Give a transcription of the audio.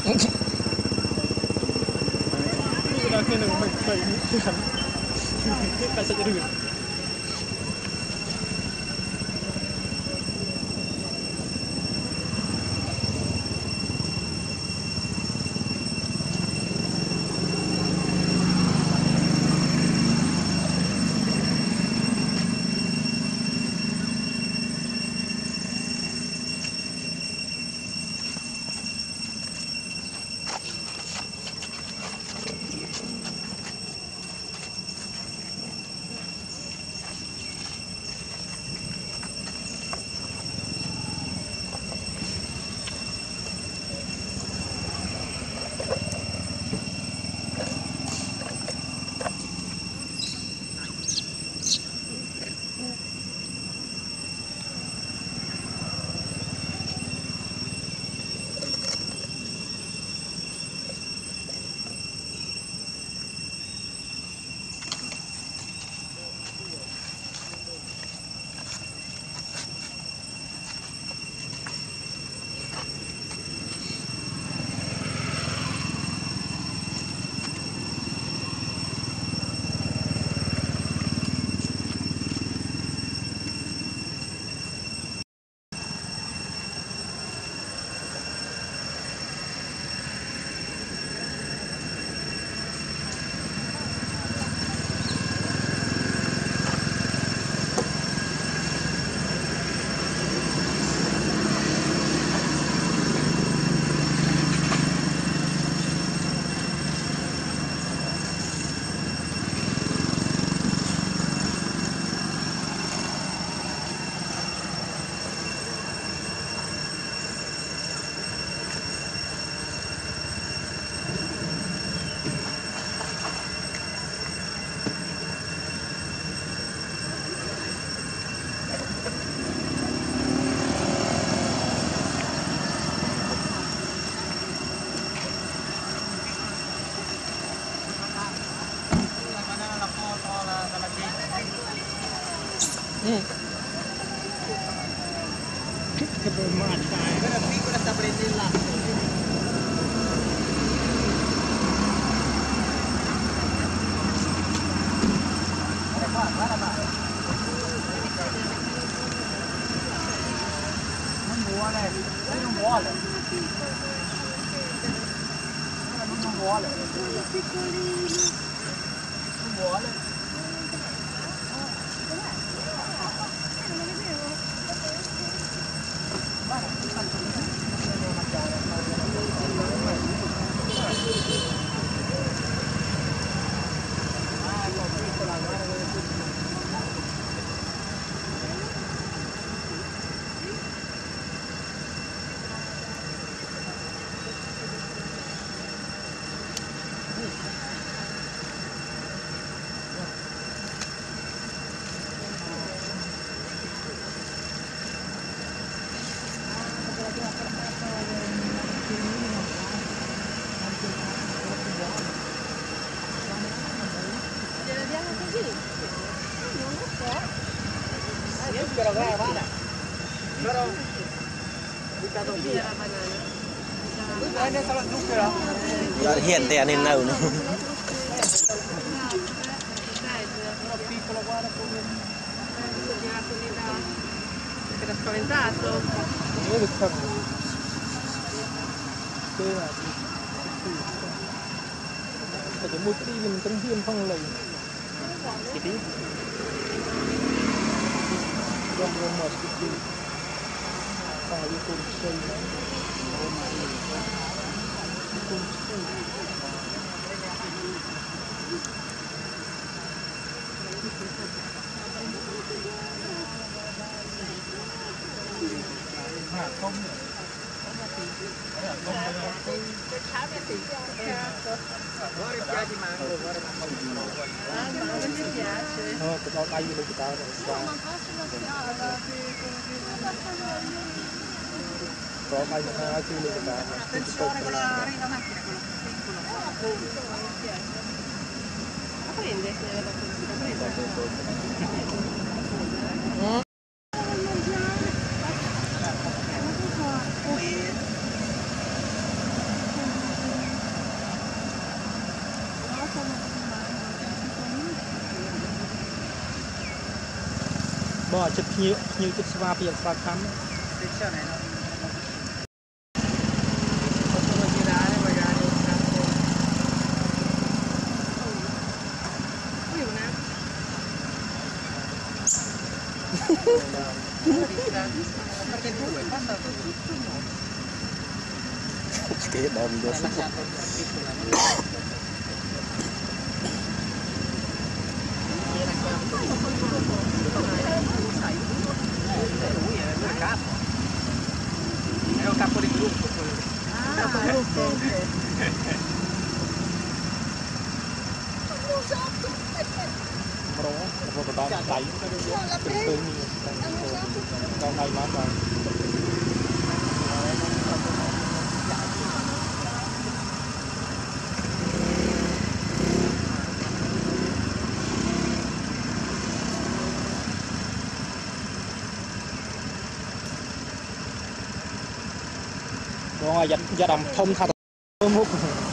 Udah kena main kan. Kita saja dulu. Che poi macca, quella piccola sta prendendo il latte. Guarda qua. Non vuole, lui non vuole. Non vuole. Non vuole. Però guarda, però buttato via la banana. Prende solo zucchero. Hiện tiền nên nâu nữa. Però piccolo, guarda come era spaventato. Vedi qua. Phải mua cái gì mình cần viên phong lầy. Cái gì? Don't go much to do. You could say that. You could say không nữa. Guarda il piace mango, guarda ma non mi piace. No, che non hai lo che Có mai cho hai kg lên cả. Attenzione con la riva macchina, quello piccolo. Ma prende? có chụp nhiều nhiều chụp spa biển spa khám cái đầm đó è un capo di gruppo quello. Rồi, giờ đầm thông thật múc